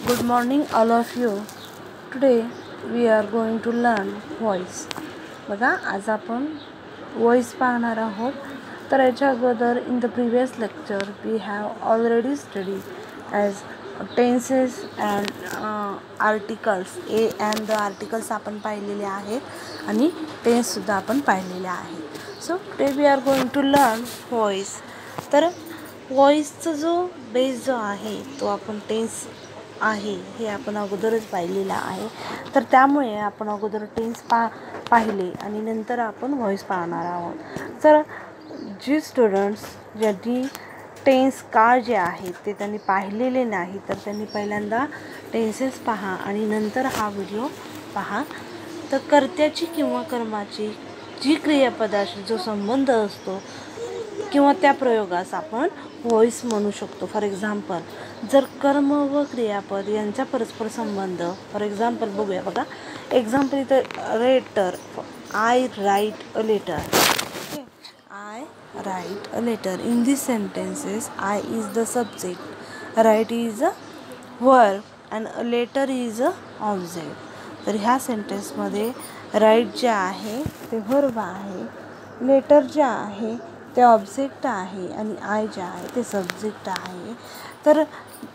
Good morning, all of you. Today we are going to learn voice. बघा आज आपण voice पाहणार आहोत. तर याच्या अगोदर in the previous lecture we have already studied as tenses and articles. A and the articles आपण पाहिलेले आहेत आणि tense सुद्धा आपण पाहिलेले आहेत. So today we are going to learn voice. तर voiceचा जो बेस जो आहे तो आपण टेन्स आहे हे आपण अगोदरच पाहिलेला आहे. तर त्यामुळे आपण अगोदर टेन्स पाहिले आणि नंतर आपण व्हॉइस पाहणार आहोत. तर जी स्टुडंट्स ज्यांनी टेन्स काळ जे आहेत ते त्यांनी पाहिलेले नाही तर त्यांनी पहिल्यांदा टेन्सेस पहा आणि नंतर हा व्हिडिओ पहा. तर कर्त्याची किंवा कर्माची जी क्रियापदाशी जो संबंध असतो किंवा त्या प्रयोगास आपण व्हॉइस म्हणू शकतो. फॉर एक्झाम्पल जर कर्म व क्रियापद यांचा परस्पर संबंध, फॉर एक्झाम्पल बघूया. बघा एक्झाम्पल इथं letter, I write a letter. Okay, I write a letter. In this sentences I is the subject, right is a verb and a letter is a object. तर ह्या सेंटेन्समध्ये राईट जे आहे ते verb आहे, letter जे आहे ते ऑब्जेक्ट आहे आणि आय जे आहे ते सब्जेक्ट आहे. तर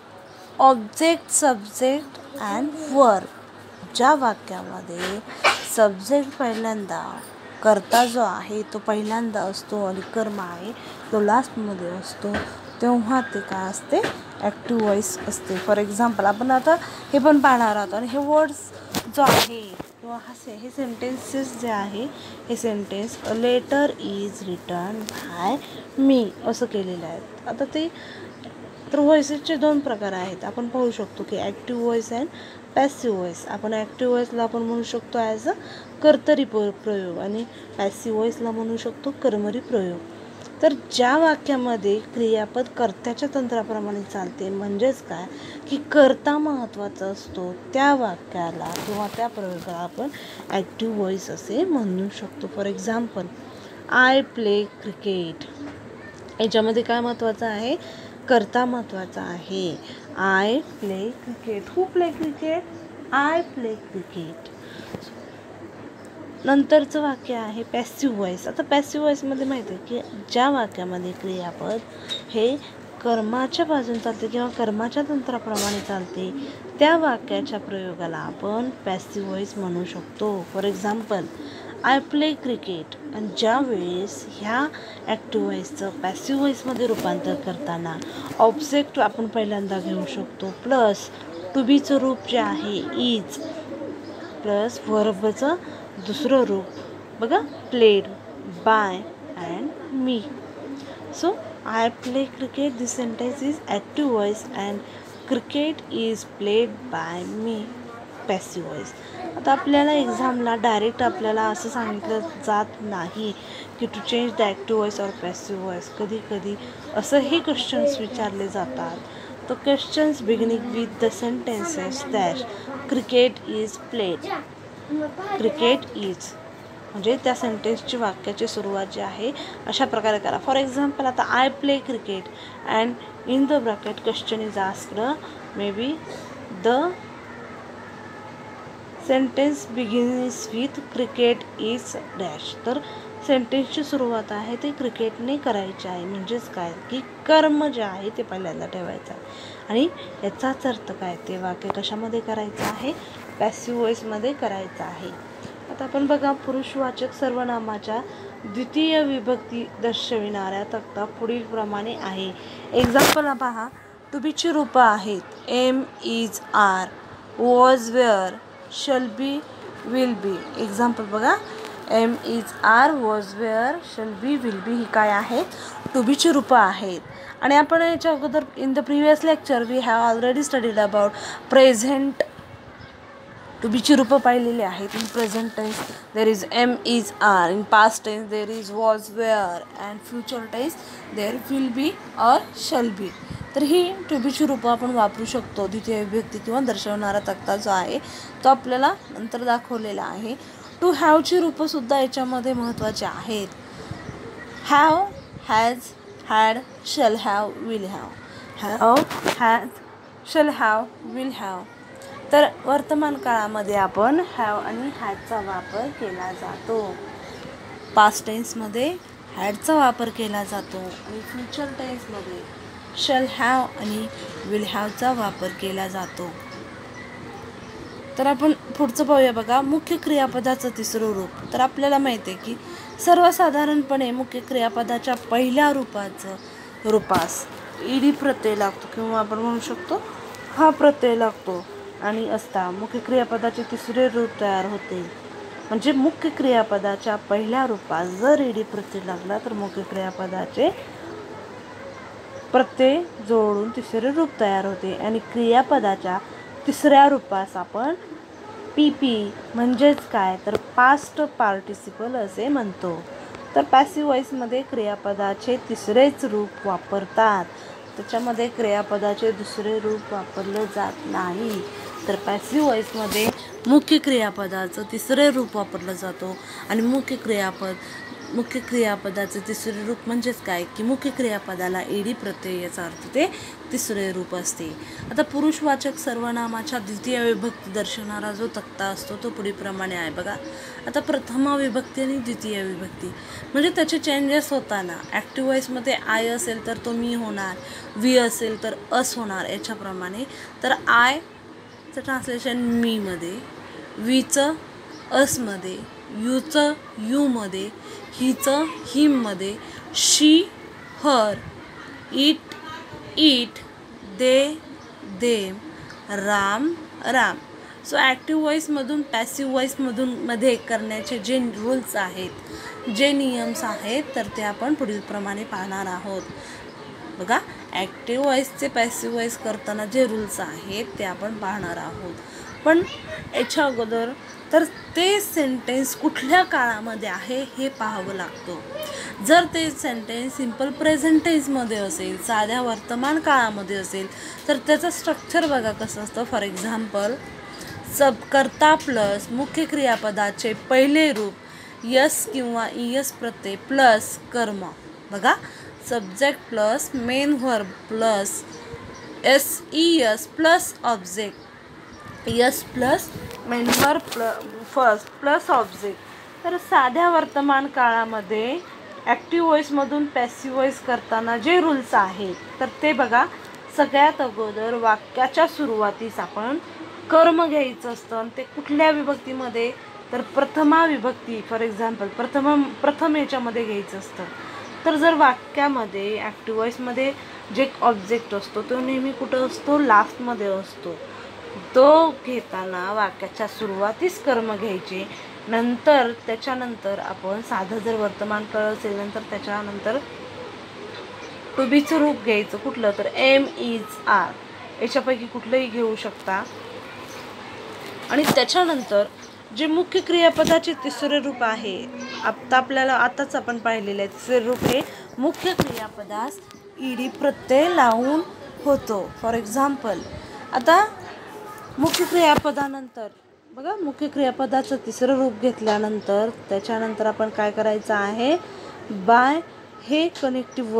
ऑब्जेक्ट, सब्जेक्ट अँड वर्ब, ज्या वाक्यामध्ये सब्जेक्ट पहिल्यांदा, कर्ता जो आहे तो पहिल्यांदा असतो आणि कर्म आहे तो लास्टमध्ये असतो, तेव्हा ते काय असते, ॲक्टिव्ह व्हॉइस असते. फॉर एक्झाम्पल आपण आता हे पण पाहणार आहोत आणि हे वर्ड्स जो आहे किंवा हे सेंटेन्सेस जे आहे हे sentence a letter is written by me असं केलेलं आहे. आता ते तर व्हॉइसेसचे दोन प्रकार आहेत. आपण पाहू शकतो की active voice and passive voice. आपण ॲक्टिव्ह व्हॉइसला आपण म्हणू शकतो ॲज अ कर्तरी प्रयोग आणि पॅसिव्ह व्हॉइसला म्हणू शकतो कर्मरी प्रयोग. तर ज्या वाक्यामध्ये क्रियापद कर्त्याच्या तंत्राप्रमाणे चालते, म्हणजेच काय की कर्ता महत्त्वाचा असतो, त्या वाक्याला किंवा त्या प्रयोगाला आपण ॲक्टिव्ह व्हॉइस असे म्हणू शकतो. For example I play cricket. याच्यामध्ये काय महत्त्वाचं आहे, कर्ता महत्त्वाचा आहे. I play cricket. Who play cricket? I play cricket. नंतरचं वाक्य आहे पॅसिव्ह व्हॉइस. आता पॅसिव्ह व्हॉइसमध्ये माहिती आहे की ज्या वाक्यामध्ये क्रियापद हे कर्माच्या बाजूने चालते किंवा कर्माच्या तंत्राप्रमाणे चालते, त्या वाक्याच्या प्रयोगाला आपण पॅसिव्ह व्हॉइस म्हणू शकतो. For example I play cricket. आणि ज्या वेळेस ह्या ॲक्टिव्ह व्हॉइसचं पॅसिव्ह व्हॉइसमध्ये रूपांतर करताना ऑब्जेक्ट आपण पहिल्यांदा घेऊ शकतो, प्लस टू बीचं रूप जे आहे इज, प्लस वर्बचं दुसरं रूप बघा played by and me. So I play cricket, this sentence is active voice and cricket is played by me, passive voice. आता आपल्याला एक्झामला डायरेक्ट आपल्याला असं सांगितलं जात नाही की to change the active voice or passive voice. कधी कधी असंही क्वेश्चन्स विचारले जातात. तर questions beginning with the sentences dash cricket is played, cricket is, म्हणजे त्या सेंटेन्सची वाक्याची सुरुवात जी आहे अशा प्रकारे करा. फॉर एक्झाम्पल आता I play cricket and in the bracket question is asked may be the sentence begins with cricket is dash. तर सेंटेन्सची सुरुवात आहे ते क्रिकेटने करायची आहे, म्हणजेच काय की कर्म जे आहे ते पहिल्यांदा ठेवायचं आहे आणि याचाच अर्थ काय, ते वाक्य कशामध्ये करायचं आहे, पॅसिव्ह व्हॉइसमध्ये करायचं आहे. आता आपण बघा पुरुषवाचक सर्वनामाच्या द्वितीय विभक्ती दर्शविणाऱ्या तक्ता पुढील प्रमाणे आहे. एक्झाम्पल पहा. टू बीची रूपं आहेत am is are, was were, shall be, will be. Example बघा am is are, was were, shall be, will be ही काय आहेत, टू बीची रूपं आहेत. आणि आपण याच्या अगोदर in the previous lecture we have already studied about present. To बीची रूपं पाहिलेली आहेत. In present tense there is am is are, in past tense there is was were and future tense there will be or shall be. तर ही to बीची रूपं आपण वापरू शकतो. द्वितीय विभक्ती किंवा दर्शवणारा तक्ता जो आहे तो आपल्याला नंतर दाखवलेला आहे. टू हॅवची रूपंसुद्धा याच्यामध्ये महत्त्वाची आहेत. Have, has, had, shall have, will have. Have, has, shall have, will have. तर वर्तमान काळामध्ये आपण हॅव आणि हॅडचा वापर केला जातो. पास्ट टेन्समध्ये हॅडचा वापर केला जातो आणि फ्युचर टेन्समध्ये शल हॅव आणि विल हॅवचा वापर केला जातो. तर आपण पुढचं पाहूया बघा. मुख्य क्रियापदाचं तिसरं रूप. तर आपल्याला माहिती आहे की सर्वसाधारणपणे मुख्य क्रियापदाच्या पहिल्या रूपास ईडी प्रत्यय लागतो किंवा आपण म्हणू शकतो हा प्रत्यय लागतो आणि असता मुख्य क्रियापदाचे तिसरे रूप तयार होते. म्हणजे मुख्य क्रियापदाच्या पहिल्या रूपात जर ईडी प्रत्यय लागला तर मुख्य क्रियापदाचे प्रत्यय जोडून तिसरे रूप तयार होते आणि क्रियापदाच्या तिसऱ्या रूपास आपण PP म्हणजेच काय तर पास्ट पार्टिसिपल असे म्हणतो. तर पॅसिव्ह व्हॉइसमध्ये क्रियापदाचे तिसरेच रूप वापरतात. त्याच्यामध्ये क्रियापदाचे दुसरे रूप वापरले जात नाही. तर पॅसिव्ह व्हॉइसमध्ये मुख्य क्रियापदाचं तिसरे रूप वापरलं जातो आणि मुख्य क्रियापदाचे तिसरे रूप म्हणजेच काय की मुख्य क्रियापदाला ईडी प्रत्यय याचा अर्थ ते तिसरे रूप असते. आता पुरुषवाचक सर्वनामाच्या द्वितीय विभक्ती दर्शवणारा जो तक्ता असतो तो पुढीलप्रमाणे आहे बघा. आता प्रथमा विभक्ती आणि द्वितीय विभक्ती म्हणजे त्याचे चेंजेस होताना ॲक्टिव्ह व्हॉइसमध्ये आय असेल तर तो मी होणार, वी असेल तर अस होणार याच्याप्रमाणे. तर आयचं ट्रान्सलेशन मीमध्ये, वीचं असमध्ये, यूचं यूमध्ये, हिचं हिममध्ये, she her, it it, they them, Ram Ram. So active व्हॉइसमधून पॅसिव्ह व्हॉइसमधून मध्ये करण्याचे जे रूल्स आहेत, जे नियम्स आहेत तर ते आपण पुढीलप्रमाणे पाहणार आहोत बघा. ॲक्टिव्ह व्हॉइसचे पॅसिव्ह व्हॉइस करताना जे रूल्स आहेत ते आपण पाहणार आहोत. पण याच्या अगोदर तर ते सेंटेन्स कुठल्या काळामध्ये आहे हे पाहावं लागतं. जर ते सेंटेन्स सिम्पल प्रेझेंट टेन्समध्ये असेल, साध्या वर्तमान काळामध्ये असेल तर त्याचं स्ट्रक्चर बघा कसं असतं. फॉर एक्झाम्पल कर्ता प्लस मुख्य क्रियापदाचे पहिले रूप यस किंवा इयस प्रत्यय प्लस कर्म बघा. Subject plus main verb plus SES plus object, S plus main verb first plus object. तर साध्या वर्तमान काळामध्ये ॲक्टिव्ह व्हॉइसमधून पॅसिव्ह व्हॉइस करताना जे रूल्स आहेत तर ते बघा. सगळ्यात अगोदर वाक्याच्या सुरुवातीस आपण कर्म घ्यायचं असतं आणि ते कुठल्या विभक्तीमध्ये तर प्रथमा विभक्ती. फॉर एक्झाम्पल प्रथम याच्यामध्ये घ्यायचं असतं. तर जर वाक्यामध्ये ॲक्टिव्ह व्हॉइसमध्ये जे ऑब्जेक्ट असतो तो नेहमी कुठं असतो, लास्टमध्ये असतो. तो घेताना वाक्याच्या सुरुवातीस कर्म घ्यायचे. नंतर त्याच्यानंतर आपण साधं जर वर्तमान काळ असेल नंतर त्याच्यानंतर टू बीचं रूप घ्यायचं. कुठलं तर एम इज आर याच्यापैकी कुठलंही घेऊ शकता. आणि त्याच्यानंतर जे मुख्य क्रियापदाचे तिसरे रूप आहे आता आपल्याला आताच आपण पाहिलेलं आहे. तिसरे रूप हे मुख्य क्रियापदास ईडी प्रत्यय लावून होतो. फॉर एक्झाम्पल आता मुख्य क्रियापदानंतर बघा मुख्य क्रियापदाचं तिसरं रूप घेतल्यानंतर त्याच्यानंतर आपण काय करायचं आहे, बाय हे कनेक्टेड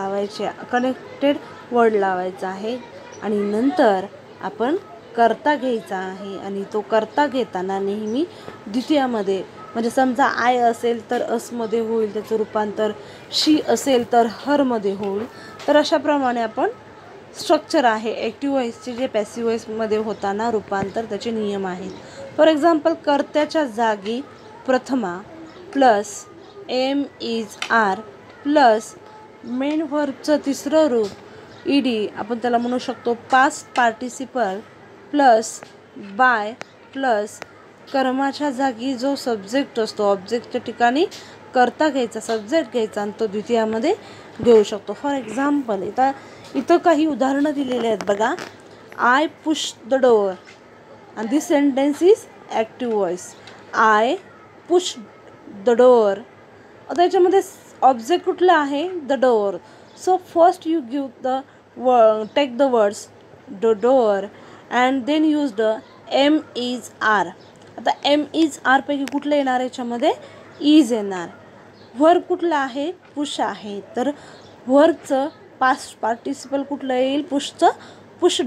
वर्ड लावायचा आहे आणि नंतर आपण कर्ता घ्यायचा आहे आणि तो कर्ता घेताना नेहमी द्वितीयामध्ये म्हणजे समजा आय असेल तर असमध्ये होईल त्याचं रूपांतर, शी असेल तर हरमध्ये होईल. तर अशाप्रमाणे आपण स्ट्रक्चर आहे. ॲक्टिव्ह व्हॉइसचे जे पॅसिव्ह व्हॉइसमध्ये होताना रूपांतर त्याचे नियम आहेत. फॉर एक्झाम्पल कर्त्याच्या जागी प्रथमा plus am is are plus main व्हर्बचं तिसरं रूप ईडी आपण त्याला म्हणू शकतो past participle plus by plus कर्माच्या जागी जो सब्जेक्ट असतो ऑब्जेक्टच्या ठिकाणी कर्ता घ्यायचा, सब्जेक्ट घ्यायचा आणि तो द्वितीयामध्ये घेऊ शकतो. फॉर एक्झाम्पल इथं काही उदाहरणं दिलेली आहेत बघा. I push the door and this sentence is active voice. I push the door. आता याच्यामध्ये ऑब्जेक्ट कुठला आहे, the door. So first you give take the words the door and then use the am is are. आता am is are पैकी कुठलं येणार याच्यामध्ये, is येणार. व्हर्ब कुठलं आहे, पुश आहे. तर व्हर्बचं पास्ट पार्टिसिपल कुठलं येईल, पुशचं pushed.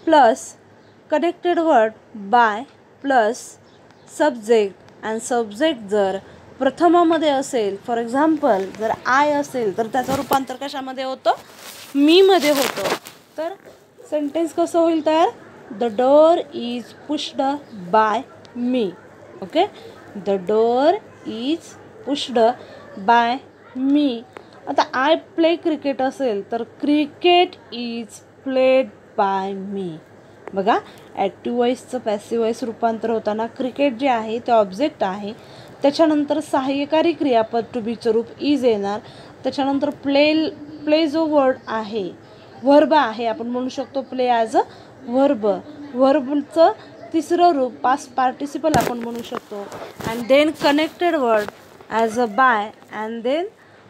Plus connected word by plus subject and subject जर प्रथमामध्ये असेल, फॉर एक्झाम्पल जर आय असेल तर त्याचं रूपांतर कशामध्ये होतं, मी मध्ये होतं. तर सेंटेन्स कसं होईल तयार, the door is pushed by me. Okay, the door is pushed by me. आता आय प्ले क्रिकेट असेल तर cricket is played by me. बघा, ॲक्टिव्ह वॉईसचं पॅसिव्ह वॉईस रूपांतर होताना क्रिकेट जे आहे ते ऑब्जेक्ट आहे, त्याच्यानंतर सहाय्यकारी क्रियापद टू बीचं रूप इज येणार, त्याच्यानंतर प्ले जो वर्ड आहे व्हर्ब आहे, आपण म्हणू शकतो प्ले ॲज अ व्हर्ब. व्हर्बचं तिसरं रूप पास्ट पार्टिसिपल आपण म्हणू शकतो. And then connected word as a by and then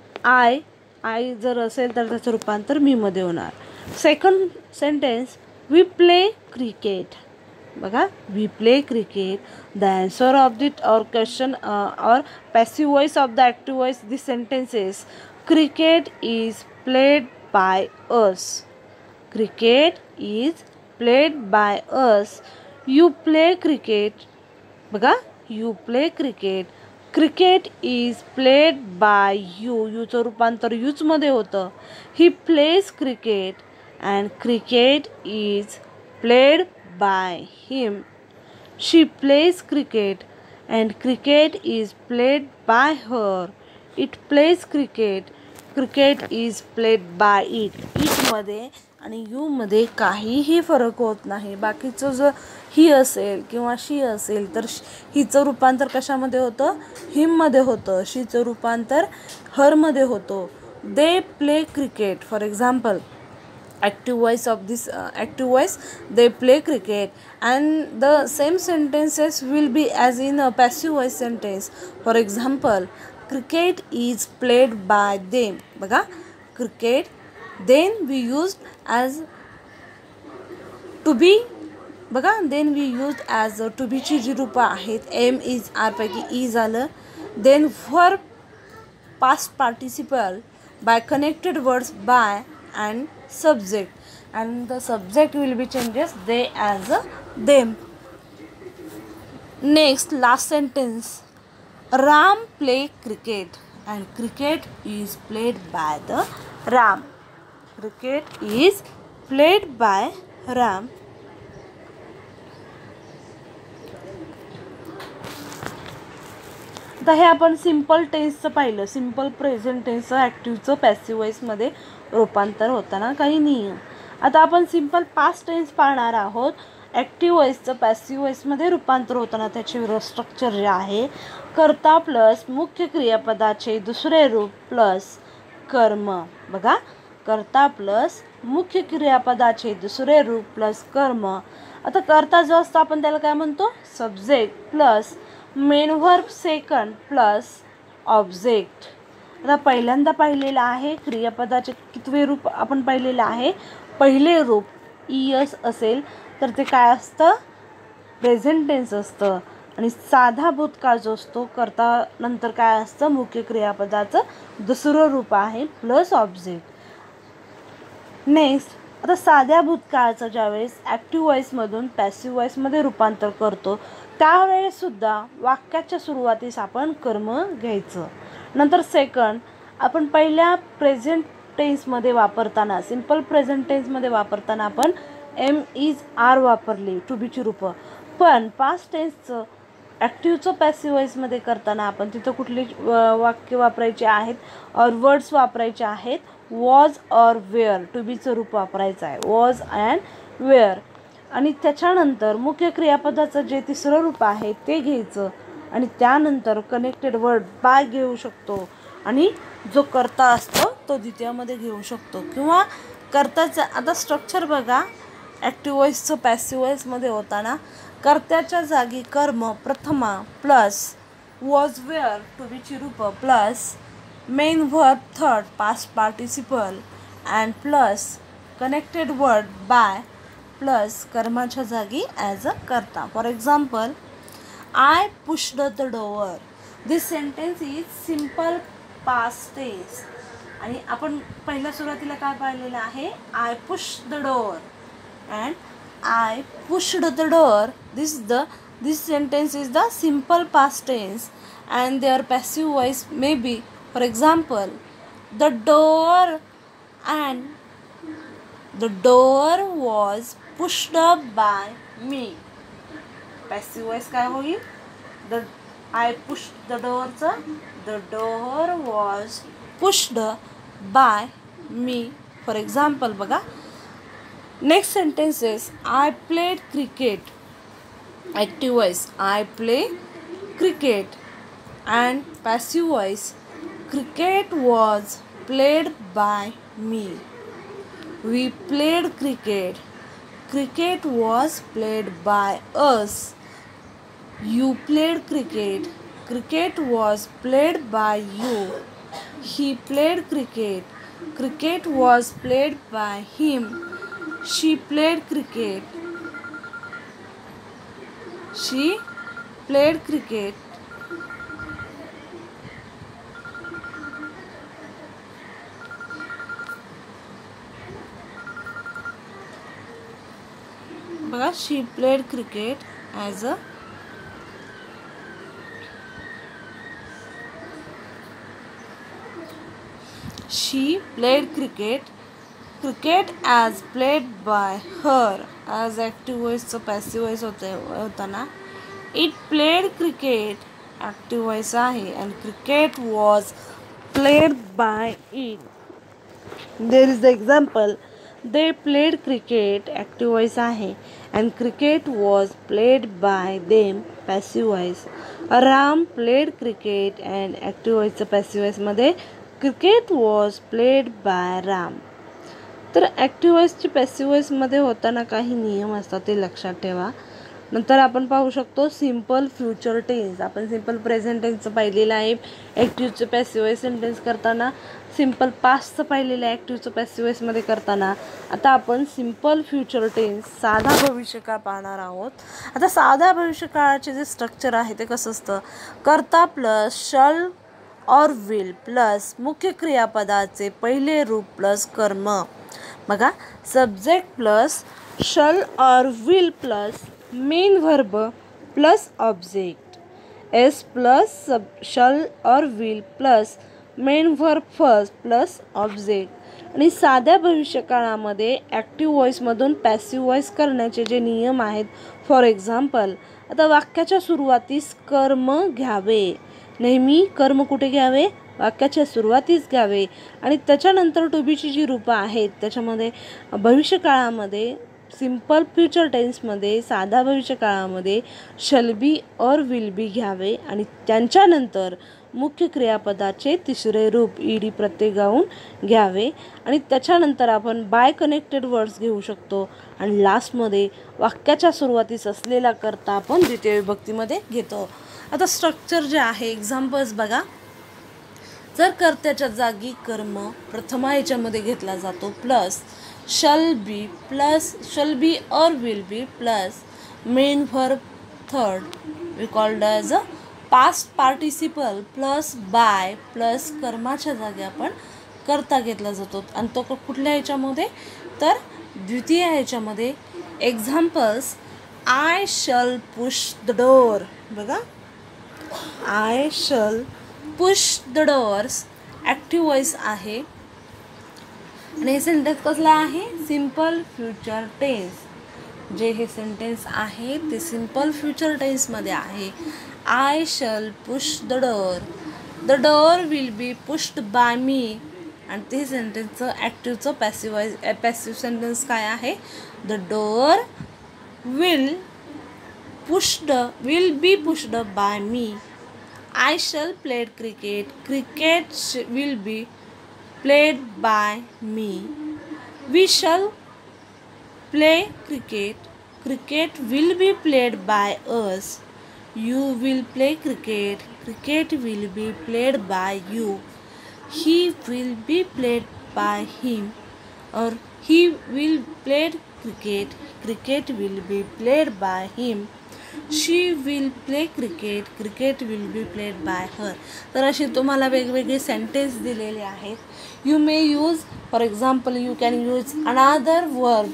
I जर असेल तर त्याचं रूपांतर मी मध्ये होणार. Second sentence, we play cricket. बघा, we play cricket. The answer of that or question or passive voice of the active voice this sentences, cricket is played by us. Cricket is played by us. You play cricket. बघा, you play cricket. Cricket is played by you. यूचं रूपांतर यूजमध्ये होतं. He plays cricket and cricket is played by him. She plays cricket and cricket is played by her. It plays cricket. Cricket is played by it. इटमध्ये आणि यूमध्ये काहीही फरक होत नाही. बाकीचं जर ही असेल किंवा शी असेल तर हिचं रूपांतर कशामध्ये होतं, हिममध्ये होतं. शीचं रूपांतर हरमध्ये होतं. They play cricket. For example, active voice of this active voice, they play cricket, and the same sentences will be as in a passive voice sentence. For example, cricket is played by them. बघा, cricket then we used as to be. बघा, then we used as to be ची जी रूपं आहेत, am is are पैकी is आलं. then verb past participle by connected words by and subject, and the subject will be changes they as a them. Next, last sentence, Ram play cricket and cricket is played by the Ram. Cricket is played by Ram. आता हे आपण simple टेन्सचं पाहिलं. Simple present टेन्सचं ॲक्टिव्हचं passive वॉइसमध्ये रूपांतर होताना काही नियम. आता आपण सिम्पल पास्ट टेन्स पाहणार आहोत. ॲक्टिव्ह वॉइसचं पॅसिव्ह वॉइसमध्ये रूपांतर होताना त्याचे स्ट्रक्चर जे आहे, कर्ता प्लस मुख्य क्रियापदाचे दुसरे रूप प्लस कर्म. बघा, कर्ता प्लस मुख्य क्रियापदाचे दुसरे रूप प्लस कर्म. आता कर्ता जो असतो आपण त्याला काय म्हणतो, subject plus main verb second plus object. आता पहिल्यांदा पाहिलेलं आहे क्रियापदाचे कितवे रूप आपण पाहिलेलं आहे, पहिले रूप इयस असेल तर ते काय असतं, प्रेझेंट टेन्स असतं. आणि साधा भूतकाळ जो असतो कर्ता नंतर काय असतं, मुख्य क्रियापदाचं दुसरं रूप आहे प्लस ऑब्जेक्ट. नेक्स्ट, आता साध्या भूतकाळाचं ज्यावेळेस ॲक्टिव्ह वॉइसमधून पॅसिव्ह वॉइसमध्ये रूपांतर करतो त्यावेळेससुद्धा वाक्याच्या सुरुवातीस आपण कर्म घ्यायचं. नंतर सेकंड, आपण पहिल्या प्रेझेंट टेन्समध्ये वापरताना, सिम्पल प्रेझेंट टेन्समध्ये वापरताना आपण एम इज आर वापरली टू बीची रूपं. पण पास्ट टेन्सचं ॲक्टिव्हचं पॅसिव्ह वॉइसमध्ये करताना आपण तिथं कुठली वाक्य वापरायचे आहेत, और वर्ड्स वापरायचे आहेत, वॉज और वेअर टू बीचं रूप वापरायचं आहे, वॉज अँड वेअर. आणि त्याच्यानंतर मुख्य क्रियापदाचं जे तिसरं रूप आहे ते घ्यायचं आणि त्यानंतर कनेक्टेड वर्ड बाय घेऊ शकतो आणि जो कर्ता असतो तो द्वितीयामध्ये घेऊ शकतो. किंवा कर्त्याचं आता स्ट्रक्चर बघा, ॲक्टिव्ह वॉइसचं पॅसिव्ह वॉइसमध्ये होताना कर्त्याच्या जागी कर्म प्रथमा प्लस वॉज वेअर टू बीची रूपं plus main verb third past participle and plus connected word by plus कर्माच्या जागी ॲज अ कर्ता. For example, I pushed the door. This sentence is simple past tense. आणि आपण पहिल्या सुरुवातीला काय पाहिलेलं आहे, I push the door and I pushed the door. This sentence is the simple past tense and their passive voice may be, for example, the door and the door was pushed up by me. Passive voice काय होईल? The I pushed the door. The door was pushed by me. For example, बघा. Next sentence is I played cricket. Active voice I play cricket and passive voice cricket was played by me. We played cricket. Cricket was played by us. You played cricket. Cricket was played by you. He played cricket. Cricket was played by him. She played cricket. She played cricket. बघा, she played cricket as a she played cricket. Cricket as played by her. As active voice चं passive voice होता ना. It played cricket. Active voice आहे and cricket was played by it. There is the example. They played cricket. Active voice आहे and cricket was played by them. Passive voice. Ram played cricket and active voice चं passive voice मध्ये cricket was played by Ram. तर active वॉइसची passive वॉइसमध्ये होताना काही नियम असतात ते लक्षात ठेवा. नंतर आपण पाहू शकतो सिम्पल फ्युचर टेन्स. आपण सिम्पल प्रेझेंट टेन्सचं पाहिलेलं आहे. ॲक्टिव्हचं पॅसिव्ह वॉइस सेंटेन्स करताना सिम्पल पास्टचं पाहिलेलं आहे ॲक्टिव्हचं पॅसिव्ह वॉइसमध्ये करताना. आता आपण सिम्पल फ्युचर टेन्स साधा भविष्यकाळ पाहणार आहोत. आता साधा भविष्यकाळाचे जे स्ट्रक्चर आहे ते कसं असतं? कर्ता plus shall or will plus मुख्य क्रियापदाचे पहिले रूप प्लस कर्म. बघा, subject plus shall or will plus main verb plus object. S plus shall or will plus main verb first plus object. आणि साध्या भविष्यकाळामध्ये ॲक्टिव्ह व्हॉइसमधून पॅसिव्ह व्हॉइस करण्याचे जे नियम आहेत, फॉर एक्झाम्पल आता वाक्याच्या सुरुवातीस कर्म घ्यावे. नेहमी कर्म कुठे घ्यावे? वाक्याच्या सुरुवातीस घ्यावे. आणि त्याच्यानंतर टू बीची जी रूपं आहेत त्याच्यामध्ये भविष्यकाळामध्ये सिम्पल फ्युचर टेन्समध्ये साधा भविष्यकाळामध्ये शल बी और विल बी घ्यावे आणि त्यांच्यानंतर मुख्य क्रियापदाचे तिसरे रूप ईडी प्रत्यय गाऊन घ्यावे. आणि त्याच्यानंतर आपण बाय कनेक्टेड वर्ड्स घेऊ शकतो. आणि लास्टमध्ये वाक्याच्या सुरुवातीस असलेला कर्ता आपण द्वितीय विभक्तीमध्ये घेतो. आता स्ट्रक्चर जे आहे एक्झाम्पल्स बघा. जर कर्त्याच्या जागी कर्म प्रथमा याच्यामध्ये घेतला जातो प्लस शल बी और will be plus main verb third we called as a past participle plus by plus कर्माच्या जागी आपण कर्ता घेतला जातो. आणि तो कुठल्या ह्याच्यामध्ये? तर द्वितीय ह्याच्यामध्ये. Examples I shall push the door. बघा, I shall push the doors active voice आहे आणि हे सेंटेन्स कसलं आहे? Simple future tense. जे हे सेंटेन्स आहे ते सिम्पल फ्युचर टेन्समध्ये आहे. I shall push the door. The door will be pushed by me. आणि ते सेंटेन्सचं ॲक्टिव्हचं पॅसिव्ह सेंटेन्स काय आहे? The door will be pushed by me. I shall play cricket. Cricket will be played by me. We shall play cricket. Cricket will be played by us. You will play cricket. Cricket will be played by you. He will be played by him. Or he will play cricket. Cricket will be played by him. She will play cricket. Cricket will be played by her. तर असे तुम्हाला वेगवेगळे sentence दिलेले आहेत. You may use, for example you can use another verb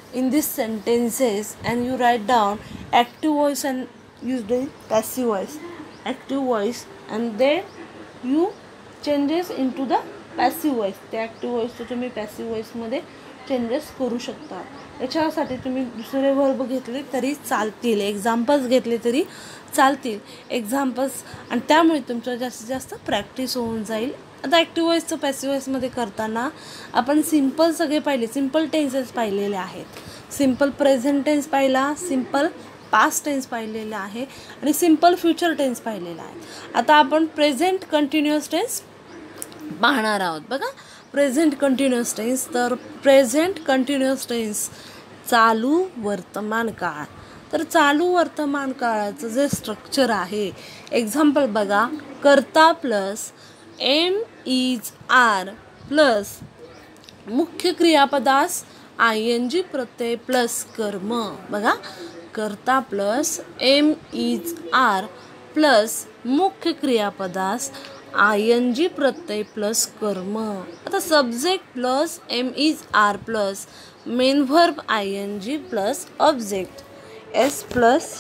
in these sentences and you write down active voice and used in passive voice, active voice, and then you changes into the passive voice. त्या active व्हॉइसचं तुम्ही passive व्हॉइसमध्ये changes करू शकता. याच्यासाठी तुम्ही दुसरे verb घेतले तरी चालतील, एक्झाम्पल्स घेतले तरी चालतील, एक्झाम्पल्स, आणि त्यामुळे तुमचं जास्तीत जास्त प्रॅक्टिस होऊन जाईल. आता ॲक्टिव्ह व्हॉइसचं पॅसिव्ह व्हॉइसमध्ये करताना आपण सिम्पल सगळे पाहिले, सिम्पल टेन्सेस पाहिलेले आहेत. सिम्पल प्रेझेंट टेन्स पाहिला, सिम्पल पास्ट टेन्स पाहिलेला आहे आणि सिम्पल फ्युचर टेन्स पाहिलेला आहे. आता आपण प्रेझेंट कंटिन्युअस टेन्स पाहणार आहोत. बघा, प्रेझेंट कंटिन्युअस टेन्स, तर प्रेझेंट कंटिन्युअस टेन्स चालू वर्तमान काळ. तर चालू वर्तमान काळाचं जे स्ट्रक्चर आहे, एक्झाम्पल बघा, कर्ता plus am is are plus मुख्य क्रियापदास ING प्रत्यय प्लस कर्म. बघा, कर्ता plus am is are plus मुख्य क्रियापदास ING प्रत्यय प्लस कर्म. आता subject plus am is are plus main verb ING plus object, S plus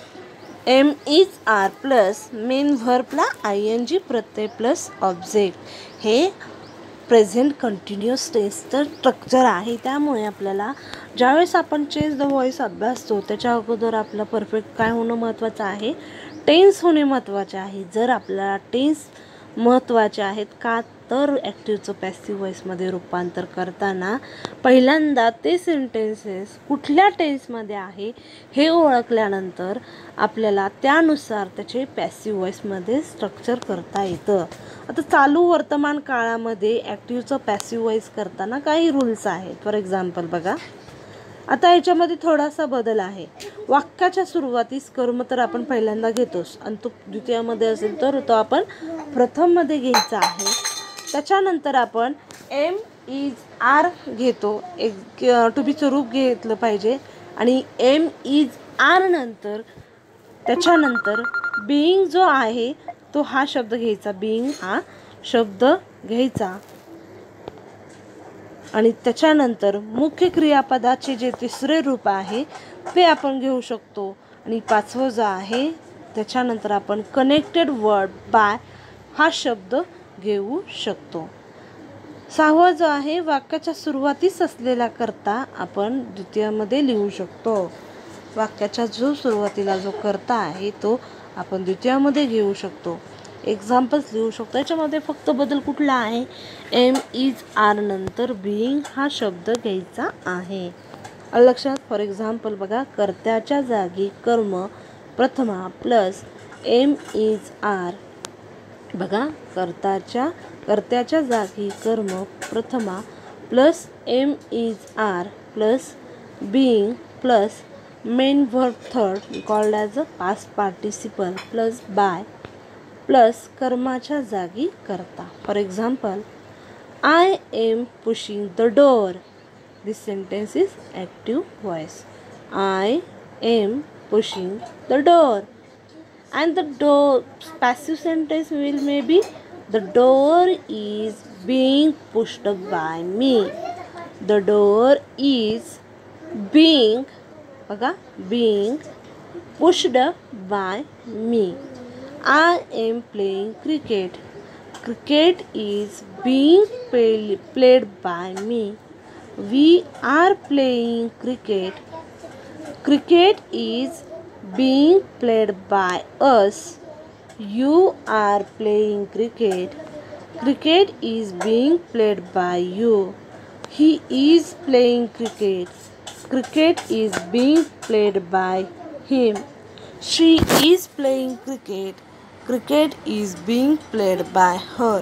am is are plus main व्हर्बला ING प्रत्यय प्लस ऑब्जेक्ट. हे प्रेझेंट कंटिन्युअस टेन्सचं स्ट्रक्चर आहे. त्यामुळे आपल्याला ज्यावेळेस आपण चेंज द व्हॉइस अभ्यासतो त्याच्या अगोदर आपलं परफेक्ट काय होणं महत्त्वाचं आहे, टेन्स होणे महत्त्वाचे आहे. जर आपल्याला टेन्स महत्त्वाचे आहेत का, तर ॲक्टिव्हचं पॅसिव्ह व्हॉइसमध्ये रूपांतर करताना पहिल्यांदा ते सेंटेन्सेस कुठल्या टेन्समध्ये आहे हे ओळखल्यानंतर आपल्याला त्यानुसार त्याचे पॅसिव्ह व्हॉइसमध्ये स्ट्रक्चर करता येतं. आता चालू वर्तमान काळामध्ये ॲक्टिव्हचं पॅसिव्ह व्हॉइस करताना काही रूल्स आहेत. फॉर एक्झाम्पल बघा, आता याच्यामध्ये थोडासा बदल आहे. वाक्याच्या सुरुवातीस कर्म तर आपण पहिल्यांदा घेतोच आणि तो द्वितीयामध्ये असेल तर तो आपण प्रथममध्ये घ्यायचा आहे. त्याच्यानंतर आपण एम इज आर घेतो, एक टू बीचं रूप घेतलं पाहिजे आणि एम इज आर नंतर त्याच्यानंतर बीइंग जो आहे तो हा शब्द घ्यायचा, बीइंग हा शब्द घ्यायचा आणि त्याच्यानंतर मुख्य क्रियापदाचे जे तिसरे रूप आहे ते आपण घेऊ शकतो. आणि पाचवं जो आहे त्याच्यानंतर आपण कनेक्टेड वर्ड बाय हा शब्द घेऊ शकतो. सहावा जो आहे वाक्याच्या सुरुवातीस असलेला कर्ता आपण द्वितीयामध्ये लिहू शकतो. वाक्याच्या जो सुरुवातीला जो कर्ता आहे तो आपण द्वितीयामध्ये घेऊ शकतो. एक्झाम्पल्स लिहू शकतो. याच्यामध्ये फक्त बदल कुठला आहे, एम इज आर नंतर बीइंग हा शब्द घ्यायचा आहे. लक्षात. फॉर एक्झाम्पल बघा, कर्त्याच्या जागी कर्म प्रथमा प्लस एम इज आर. बघा, कर्त्याच्या जागी कर्म प्रथमा plus am is are plus being plus main verb third called as a past participle plus by plus कर्माच्या जागी कर्ता. For example, I am pushing the door. This sentence is active voice. I am pushing the door. And the door passive sentence will maybe the door is being pushed by me. The door is being pushed by me. I am playing cricket. Cricket is being played by me. We are playing cricket. Cricket is being played by us. You are playing cricket. Cricket is being played by you. He is playing cricket. Cricket is being played by him. She is playing cricket. Cricket is being played by her.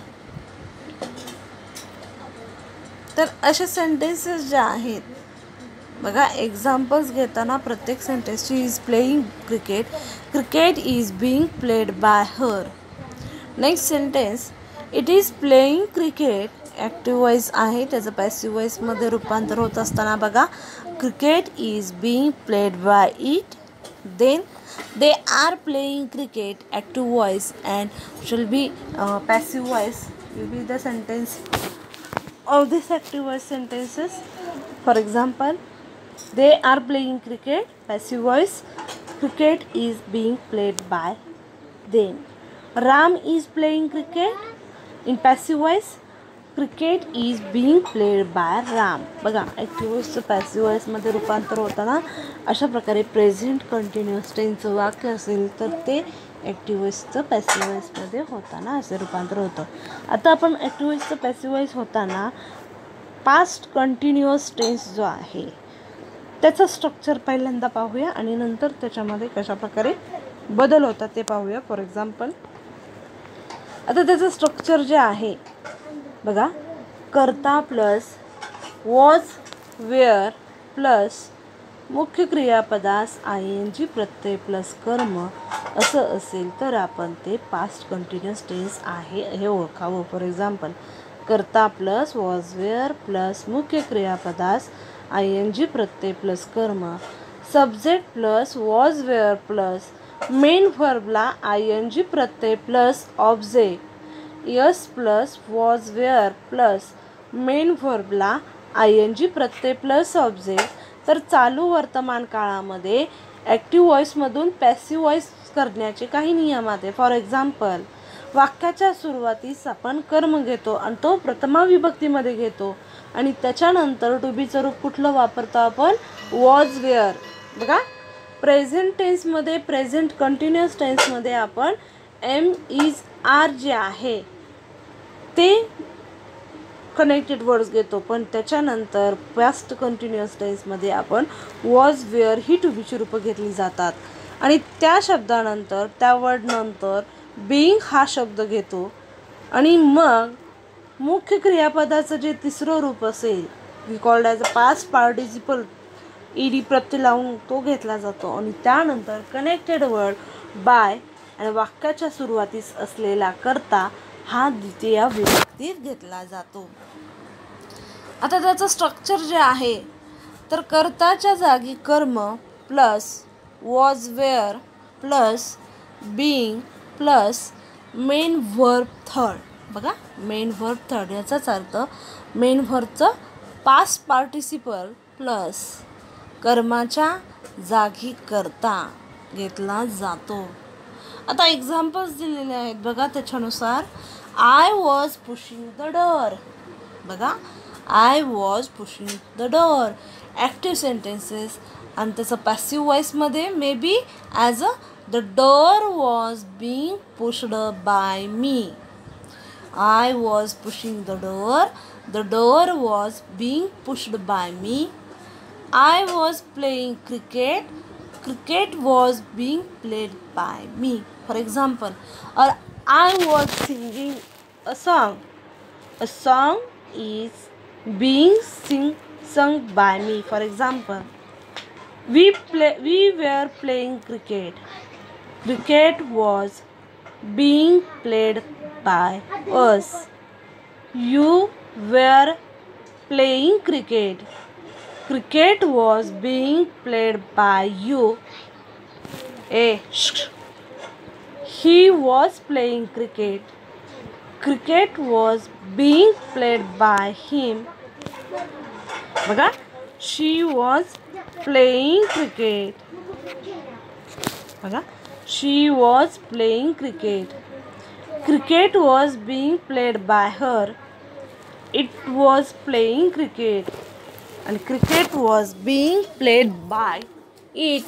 तर असे sentences जे आहेत बघा, examples घेताना प्रत्येक sentence, she is playing cricket, cricket is being played by her. Next sentence, it is playing cricket, active voice आहे, त्याचं passive व्हॉइसमध्ये रूपांतर होत असताना बघा, cricket is being played by it. Then they are playing cricket, active voice, and shall be passive voice will be the sentence of this active voice sentences. For example, They are playing cricket. Passive voice. Cricket is being played by them. Ram is playing cricket. In passive voice, cricket is being played by Ram. बघा active व्हॉइसचं passive व्हॉइसमध्ये रूपांतर होताना अशा प्रकारे present continuous टेन्सचं वाक्य असेल तर ते ॲक्टिव्ह व्हॉइसचं पॅसिव्ह व्हॉइसमध्ये होताना असे रूपांतर होतं. आता आपण ॲक्टिव्ह व्हॉइसचं पॅसिव्ह व्हॉइस होताना पास्ट कंटिन्युअस टेन्स जो आहे त्याचं स्ट्रक्चर पहिल्यांदा पाहूया आणि नंतर त्याच्यामध्ये कशाप्रकारे बदल होतात ते पाहूया. फॉर एक्झाम्पल आता त्याचं स्ट्रक्चर जे आहे बघा, कर्ता प्लस वॉज वेअर प्लस मुख्य क्रियापदास ING प्रत्यय प्लस कर्म असं असेल तर आपण ते पास्ट कंटिन्युअस टेन्स आहे हे ओळखावं. फॉर एक्झाम्पल कर्ता प्लस वॉज वेअर प्लस मुख्य क्रियापदास ING प्रत्यय प्लस कर्म, subject plus was were plus main व्हर्बला ING प्रत्यय plus object, S plus was were plus main व्हर्बला ING प्रत्यय प्लस ऑब्जेक्ट. तर चालू वर्तमान काळामध्ये ॲक्टिव्ह व्हॉइसमधून पॅसिव्ह व्हॉइस करण्याचे काही नियम आहेत. फॉर एक्झाम्पल वाक्याच्या सुरुवातीस आपण कर्म घेतो आणि तो प्रथमा विभक्तीमध्ये घेतो आणि त्याच्यानंतर टू बीचं रूप कुठलं वापरतो आपण, वॉज वेअर. बघा प्रेझेंट टेन्समध्ये प्रेझेंट कंटिन्युअस टेन्समध्ये आपण MIS जे आहे ते कनेक्टेड वर्ड्स घेतो, पण त्याच्यानंतर पास्ट कंटिन्युअस टेन्समध्ये आपण वॉज वेअर ही टू बीची रूपं घेतली जातात आणि त्या शब्दानंतर त्या वर्डनंतर बीइंग हा शब्द घेतो आणि मग मुख्य क्रियापदाचं जे तिसरं रूप असेल we called as a past participle ED प्रत्यय लावून तो घेतला जातो आणि त्यानंतर कनेक्टेड वर्ड बाय आणि वाक्याच्या सुरुवातीस असलेला कर्ता हा द्वितीय विभक्तीत घेतला जातो. आता त्याचं स्ट्रक्चर जे आहे तर कर्ताच्या जागी कर्म plus was were plus being plus main verb third. बघा मेन व्हर्ब थर्ड याचाच अर्थ मेन व्हर्बचं पास्ट पार्टिसिपल प्लस कर्माच्या जागी कर्ता घेतला जातो. आता एक्झाम्पल्स दिलेले आहेत बघा त्याच्यानुसार. I was pushing the door. बघा I was pushing the door active sentences आणि त्याचं पॅसिव्ह व्हॉइसमध्ये may be as a the door was being pushed by me. I was pushing the door was being pushed by me. I was playing cricket was being played by me. For example, or I was singing a song is being sung by me. For example, we were playing cricket was being played by us. You were playing cricket was being played by you. He was playing cricket was being played by him. बघा she was playing cricket. बघा she was playing cricket was being played by her. It was playing cricket and cricket was being played by it.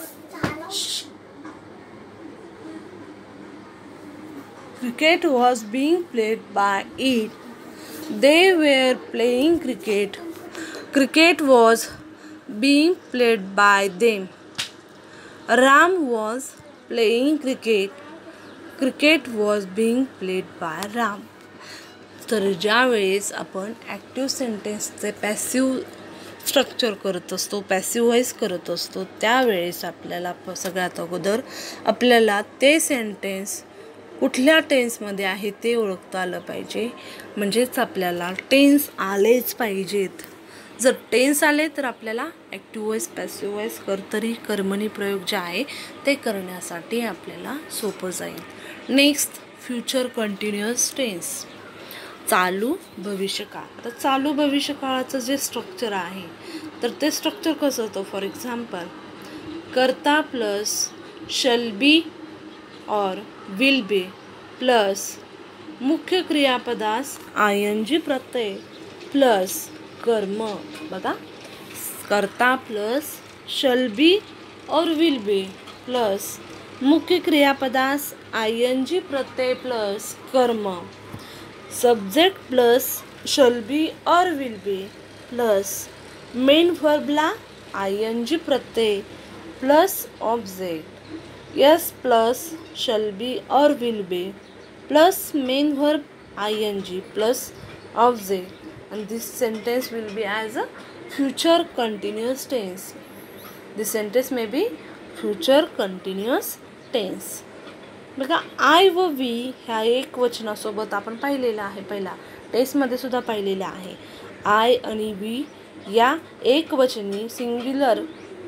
Cricket was being played by it. They were playing cricket was being played by them. Ram was playing cricket was being played by Ram. तर ज्यावेळेस आपण active सेंटेन्सचे passive structure करत असतो passive voice करत असतो त्यावेळेस आपल्याला सगळ्यात अगोदर आपल्याला ते सेंटेन्स कुठल्या टेन्समध्ये आहे ते ओळखता आलं पाहिजे. म्हणजेच आपल्याला टेन्स आलेच पाहिजेत. जर टेन्स आले तर आपल्याला ॲक्टिव्ह व्हॉइस पॅसिव्ह व्हॉइस कर्तरी कर्मणी प्रयोग जे आहे ते करण्यासाठी आपल्याला सोपं जाईल. नेक्स्ट फ्युचर कंटिन्युअस टेन्स चालू भविष्यकाळ. तर चालू भविष्यकाळाचं जे स्ट्रक्चर आहे तर ते स्ट्रक्चर कसं होतं? फॉर एक्झाम्पल, करता प्लस शल बी और विल बी प्लस मुख्य क्रियापदास ING प्रत्यय प्लस कर्म. बघा, करता प्लस शल बी और विल बी प्लस मुख्य क्रियापदास ING प्रत्यय प्लस कर्म. सब्जेक्ट प्लस शल बी और विल बी प्लस मेन वर्बला ING प्रत्यय plus object. S plus shall be और will be plus main verb ING plus object, and this sentence will be as a future continuous tense. This sentence may be future continuous tense. बघा, I व we ह्या एक वचनासोबत आपण पाहिलेला आहे, पहिला टेस्टमध्ये सुद्धा पाहिलेला आहे. आय आणि वी या एकवचनी सिंग्युलर,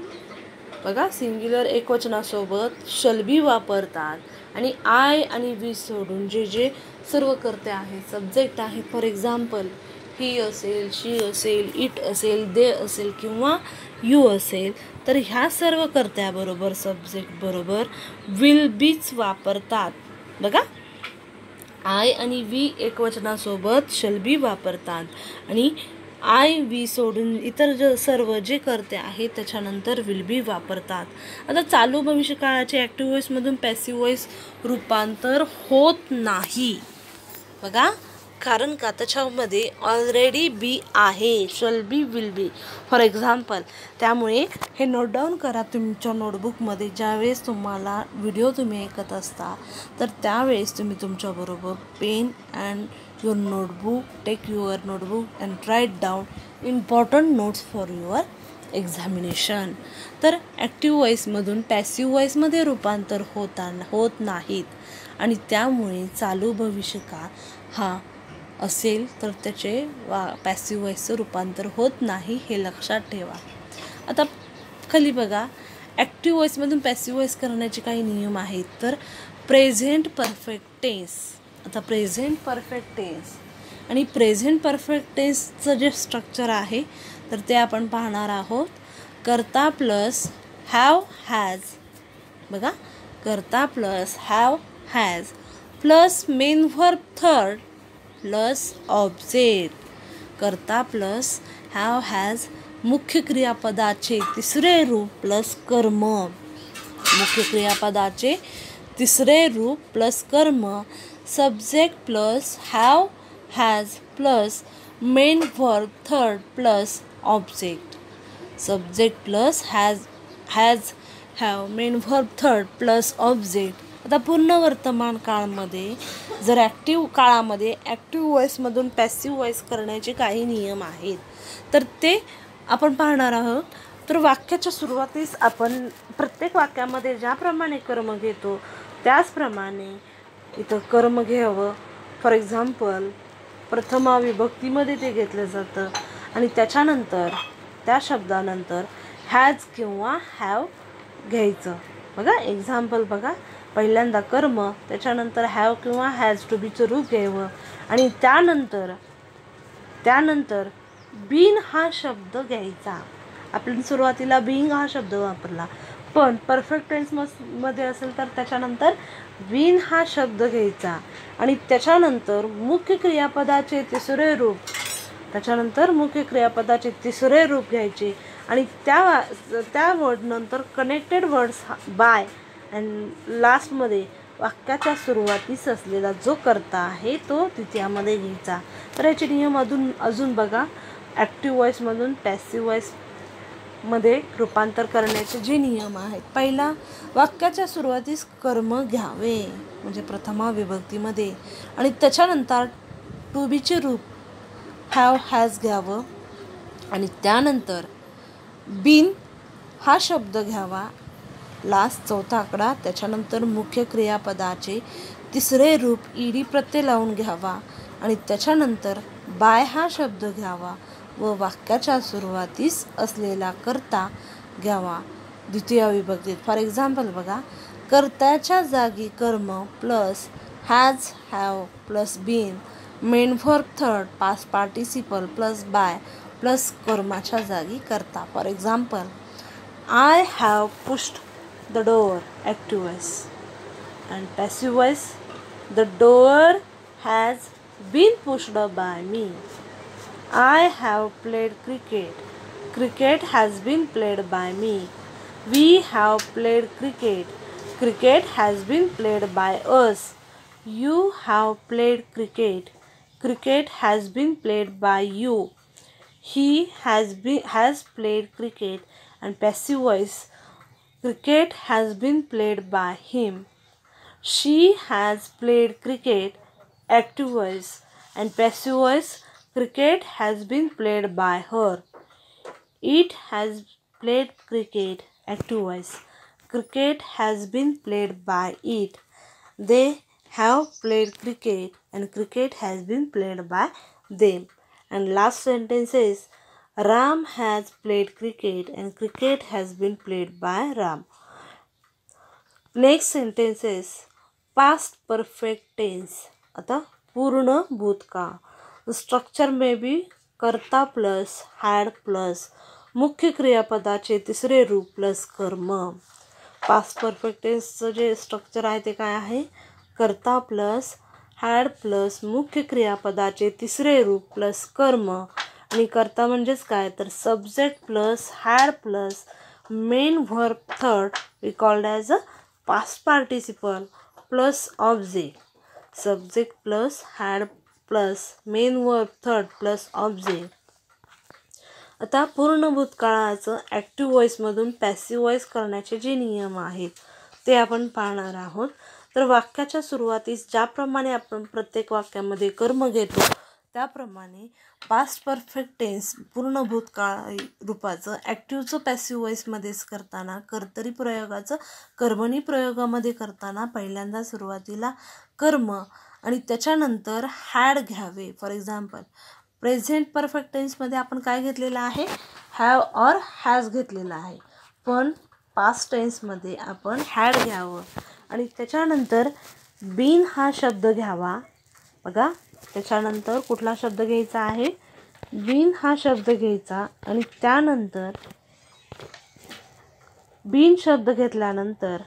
बघा सिंग्युलर एकवचनासोबत शल बी वापरतात आणि आय आणि वी सोडून जे जे सर्व कर्ते आहेत, सब्जेक्ट आहे, फॉर एक्झाम्पल ही असेल, शी असेल, इट असेल, दे असेल किंवा यू असेल, तर ह्या सर्व कर्त्याबरोबर सब्जेक्ट बरोबर विल बीच वापरतात. बघा, आय आणि वी एकवचनासोबत शल बी वापरतात आणि आय वी सोडून इतर सर्व जे कर्ते आहेत त्याच्यानंतर विल बी वापरतात. आता चालू भविष्यकाळाचे ॲक्टिव्ह वॉईसमधून पॅसिव्ह वॉईस रूपांतर होत नाही. बघा, कारण का त्याच्यामध्ये ऑलरेडी बी आहे, shall be, will be, for example. त्यामुळे हे नोट डाऊन करा तुमच्या नोटबुकमध्ये. ज्यावेळेस तुम्हाला व्हिडिओ तुम्ही ऐकत असता तर त्यावेळेस तुम्ही तुमच्याबरोबर pen and your notebook, take your notebook and write down important notes for your examination. तर ॲक्टिव्ह वॉईसमधून पॅसिव्ह वॉईसमध्ये रूपांतर होत नाहीत आणि त्यामुळे चालू भविष्यकाळ हा असेल तर त्याचे पॅसिव्ह वॉईसचं रूपांतर होत नाही, हे लक्षात ठेवा. आता खाली बघा, ॲक्टिव्ह वॉईसमधून पॅसिव्ह वॉईस करण्याचे काही नियम आहेत. तर प्रेझेंट परफेक्ट टेन्स. आता प्रेझेंट परफेक्ट टेन्स आणि प्रेझेंट परफेक्ट टेन्सचं जे स्ट्रक्चर आहे तर ते आपण पाहणार आहोत. करता प्लस हॅव हॅज. बघा, करता plus have has plus main verb third plus object. करता प्लस हॅव हॅज मुख्य क्रियापदाचे तिसरे रूप प्लस कर्म. मुख्य क्रियापदाचे तिसरे रूप प्लस कर्म. Subject plus have has plus main verb third plus object. Subject plus has have main verb third plus object. आता पूर्ण वर्तमान काळामध्ये जर ॲक्टिव्ह काळामध्ये ॲक्टिव्ह वॉईसमधून पॅसिव्ह वॉईस करण्याचे काही नियम आहेत तर ते आपण पाहणार आहोत. तर वाक्याच्या सुरुवातीस आपण प्रत्येक वाक्यामध्ये ज्याप्रमाणे कर्म घेतो त्याचप्रमाणे इथं कर्म घ्यावं. फॉर एक्झाम्पल, प्रथमा विभक्तीमध्ये ते घेतलं जातं आणि त्याच्यानंतर त्या शब्दानंतर हॅज किंवा हॅव घ्यायचं. बघा, एक्झाम्पल बघा, पहिल्यांदा कर्म, त्याच्यानंतर हॅव किंवा हॅज टू बीचं रूप घ्यावं आणि त्यानंतर बीन हा शब्द घ्यायचा. आपण सुरुवातीला बीइंग हा शब्द वापरला, पण परफेक्ट टेन्समध्ये असेल तर त्याच्यानंतर बीन हा शब्द घ्यायचा आणि त्याच्यानंतर मुख्य क्रियापदाचे तिसरे रूप घ्यायचे आणि त्या वर्ड नंतर कनेक्टेड वर्ड्स बाय अँड लास्टमध्ये वाक्याच्या सुरुवातीस असलेला जो कर्ता आहे तो तृतीयामध्ये घ्यायचा. तर याचे नियम अजून बघा. ॲक्टिव्ह वॉईसमधून पॅसिव्ह वॉईसमध्ये रूपांतर करण्याचे जे नियम आहेत. पहिला, वाक्याच्या सुरुवातीस कर्म घ्यावे म्हणजे प्रथमा विभक्तीमध्ये आणि त्याच्यानंतर टू बीचे रूप हॅव हॅज घ्यावं आणि त्यानंतर बीन हा शब्द घ्यावा. लास्ट चौथा आकडा, त्याच्यानंतर मुख्य क्रियापदाचे तिसरे रूप ईडी प्रत्यय लावून घ्यावा आणि त्याच्यानंतर बाय हा शब्द घ्यावा व वाक्याच्या सुरुवातीस असलेला कर्ता घ्यावा द्वितीय विभक्तीत. फॉर एक्झाम्पल बघा, कर्त्याच्या जागी कर्म plus has have plus been main verb third past participle plus by plus कर्माच्या जागी करता. For example, I have pushed the door, active voice. And passive voice, the door has been pushed by me. I have played cricket, cricket has been played by me. We have played cricket. Cricket has been played by us. You have played cricket. Cricket has been played by you. He has played cricket. And passive voice, cricket has been played by him. She has played cricket. Active voice and passive voice, cricket has been played by her. It has played cricket. Active voice, cricket has been played by it. They have played cricket and cricket has been played by them. And last sentence is, Ram has played cricket and cricket has been played by Ram. Next sentence is past perfect tense. आता पूर्ण भूतकाळ. The structure may be कर्ता plus had plus मुख्य क्रियापदाचे तिसरे रूप plus कर्म. Past perfect टेन्सचं जे स्ट्रक्चर आहे ते काय आहे? कर्ता प्लस हॅड प्लस मुख्य क्रियापदाचे तिसरे रूप प्लस कर्म. आणि कर्ता म्हणजेच काय तर subject plus had plus main verb third we called as a past participle plus object. Subject plus had plus main verb third plus object. आता पूर्ण भूतकाळाचं ॲक्टिव्ह व्हॉइसमधून पॅसिव्ह व्हॉइस करण्याचे जे नियम आहेत ते आपण पाहणार आहोत. तर वाक्याच्या सुरुवातीस ज्याप्रमाणे आपण प्रत्येक वाक्यामध्ये कर्म घेतो त्याप्रमाणे पास्ट परफेक्ट टेन्स पूर्ण भूतकाळ रूपाचं ॲक्टिव्हचं पॅसिव्ह व्हॉइसमध्येच करताना, कर्तरी प्रयोगाचं कर्मणी प्रयोगामध्ये करताना पहिल्यांदा सुरुवातीला कर्म आणि त्याच्यानंतर हॅड घ्यावे. फॉर एक्झाम्पल, प्रेझेंट परफेक्ट टेन्समध्ये आपण काय घेतलेलं आहे? हॅव ऑर हॅज घेतलेलं आहे. पण पास्ट टेन्समध्ये आपण हॅड घ्यावं आणि त्याच्यानंतर बीन हा शब्द घ्यावा. बघा, त्याच्यानंतर कुठला शब्द घ्यायचा आहे? बीन हा शब्द घ्यायचा आणि त्यानंतर बीन शब्द घेतल्यानंतर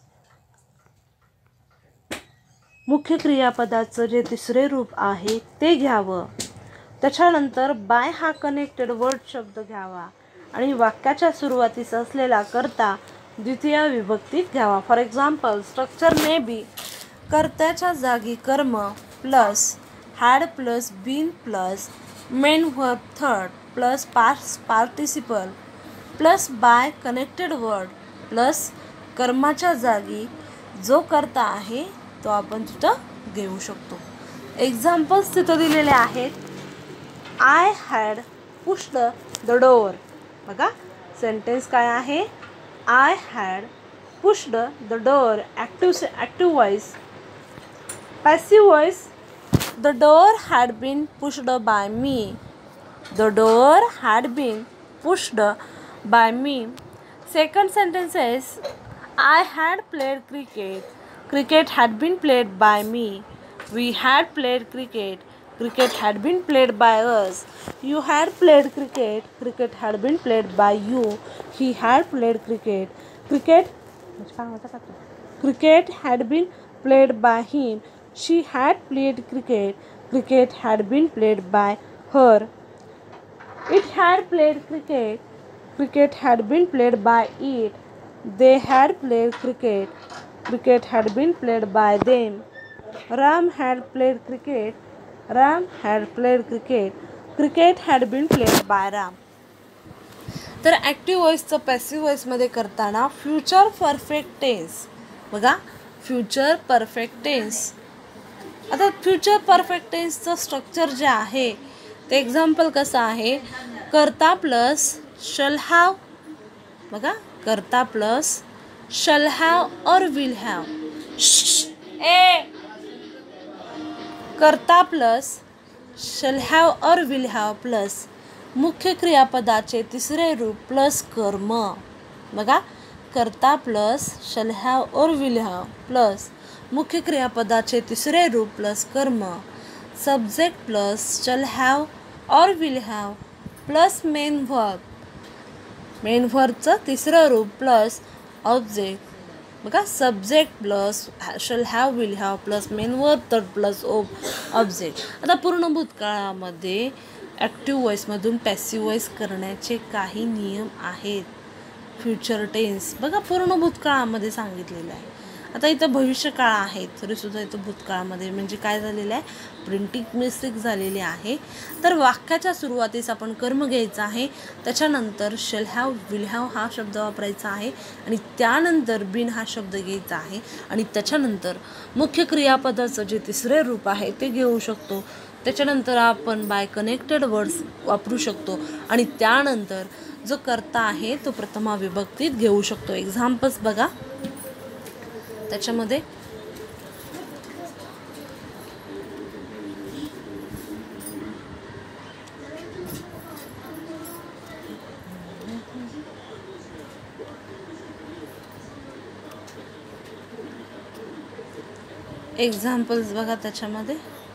मुख्य क्रियापदाचं जे तिसरे रूप आहे ते घ्यावं. त्याच्यानंतर बाय हा कनेक्टेड वर्ड शब्द घ्यावा आणि वाक्याच्या सुरुवातीस असलेला कर्ता द्वितीय विभक्तीत घ्यावा. For example, structure may be कर्त्याच्या जागी कर्म plus had plus been plus main verb third plus past participle plus by connected word plus कर्माच्या जागी जो कर्ता आहे तो आपण तिथं घेऊ शकतो. एक्झाम्पल्स तिथं दिलेले आहेत. I had pushed the door. बघा, सेंटेन्स काय आहे? I had pushed the door. Active voice. Passive voice, the door had been pushed by me. The door had been pushed by me. Second sentence is, I had played cricket. Cricket had been played by me. We had played cricket. Cricket had been played by us. You had played cricket. Cricket had been played by you. He had played cricket. Cricket had been played by him. She had played cricket. Cricket had been played by her. It had played cricket. Cricket had been played by it. They had played cricket. Cricket had been played by them. Ram had played cricket. Ram had played cricket. Cricket had been played by Ram. तर active व्हॉइसचं passive व्हॉइसमध्ये करताना future perfect tense. बघा, future perfect tense. आता future perfect टेन्सचं structure जे आहे ते एक्झाम्पल कसं आहे? कर्ता प्लस शल हॅव. बघा, कर्ता प्लस शल हॅव और विल हॅव. कर्ता प्लस शल हॅव और विल हॅव प्लस मुख्य क्रियापदाचे तिसरे रूप प्लस कर्म. बघा, कर्ता प्लस शल हॅव और विल हॅव प्लस मुख्य क्रियापदाचे तिसरे रूप प्लस कर्म. सब्जेक्ट प्लस शल हॅव और विल हॅव प्लस मेन व्हर्बचं तिसरं रूप प्लस ऑब्जेक्ट बघा, subject plus shall have will have plus main verb तर प्लस ऑब्जेक्ट. आता पूर्ण भूतकाळामध्ये ॲक्टिव्ह वॉईसमधून पॅसिव्ह वॉईस करण्याचे काही नियम आहेत. फ्युचर टेन्स बघा पूर्ण भूतकाळामध्ये सांगितलेलं आहे. आता इथं भविष्यकाळ आहे तरीसुद्धा इथं भूतकाळामध्ये म्हणजे काय झालेलं आहे, प्रिंटिंग मिस्टेक झालेली आहे. तर वाक्याच्या सुरुवातीस आपण कर्म घ्यायचं आहे, त्याच्यानंतर शल हॅव विल हॅव हा शब्द वापरायचा आहे आणि त्यानंतर बीन हा शब्द घ्यायचा आहे आणि त्याच्यानंतर मुख्य क्रियापदाचं जे तिसरे रूप आहे ते घेऊ शकतो. त्याच्यानंतर आपण बाय कनेक्टेड वर्ड्स वापरू शकतो आणि त्यानंतर जो कर्ता आहे तो प्रथमा विभक्तीत घेऊ शकतो. एक्झाम्पल्स बघा त्याच्यामध्ये, एक्झाम्पल्स बघा त्याच्यामध्ये,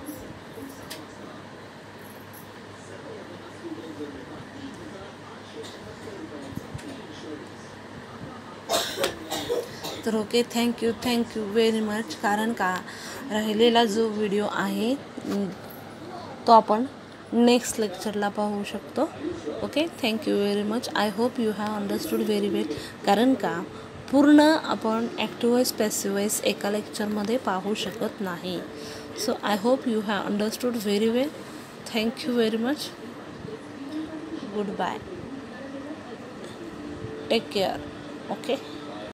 तर ओके, थँक्यू व्हेरी मच. कारण का राहिलेला जो व्हिडिओ आहे तो आपण नेक्स्ट लेक्चरला पाहू शकतो. Okay, thank you very much. I hope you have understood very well. कारण का पूर्ण आपण ॲक्टिव्ह वॉईस पॅसिव्ह वॉईस एका लेक्चरमध्ये पाहू शकत नाही. So I hope you have understood very well. Thank you very much. Goodbye. Take care. Okay.